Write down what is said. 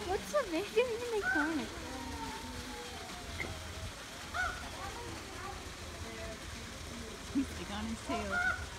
What's the man doing in the corner? He's stick on his tail.